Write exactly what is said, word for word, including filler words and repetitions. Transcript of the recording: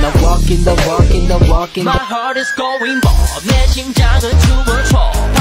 walking the walking the walking My heart is going bald 내 심장은 춤을 춰